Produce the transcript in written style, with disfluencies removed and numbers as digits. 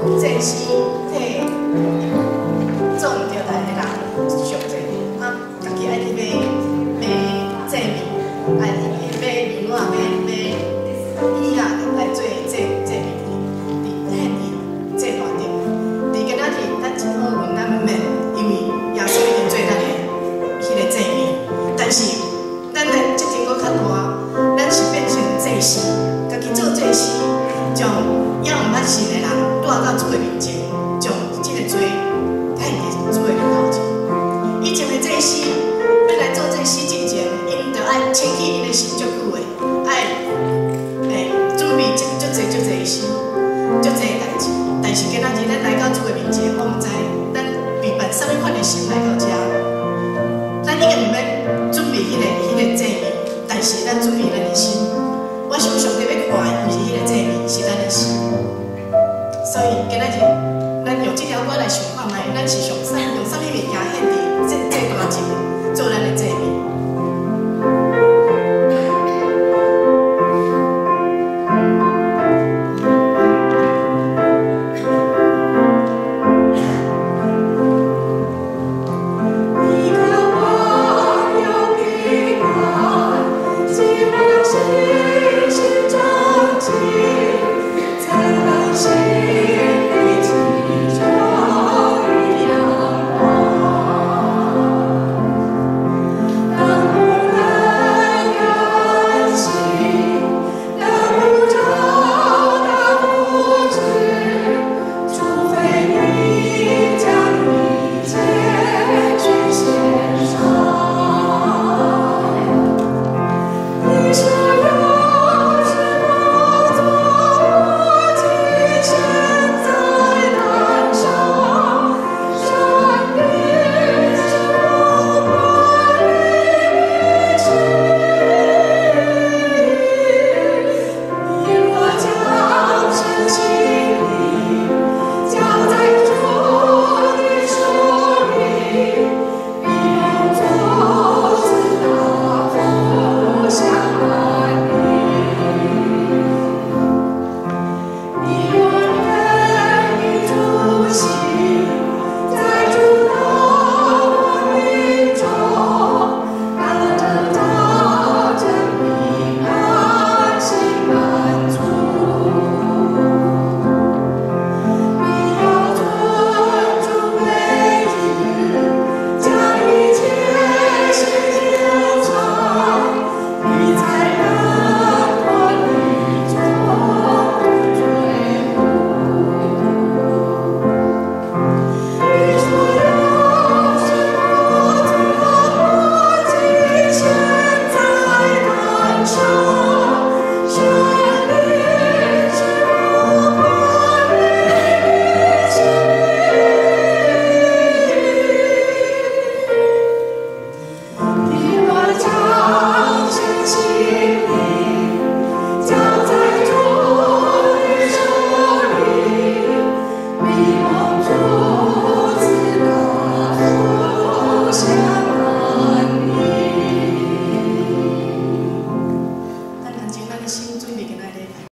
这是替做唔着代的人上济，啊，家己爱去买制面，爱去买面碗、买椅啊来做制面，伫现伫制大场。伫今仔日，咱真好运，咱毋免因为耶稣已经做咱的迄个制面，但是咱的责任搁较大，咱是变成祭司，家己做祭司，将也毋捌信的人带到主的面前，将即个罪献伫主的面头前。以前的祭司要来做祭司之前，因着爱清起因的心足久的，爱准备足济事，足济代志。但是今仔日咱来到主的面前，我毋知咱备办啥物款的心来到遮，咱已经毋免准备迄个制面，但是咱准备咱的心。我想上帝要看的，毋是迄个制面，是咱的心。所以今仔日，咱用这条歌来想看卖，咱是用啥物物件献伫这大前做咱的祭。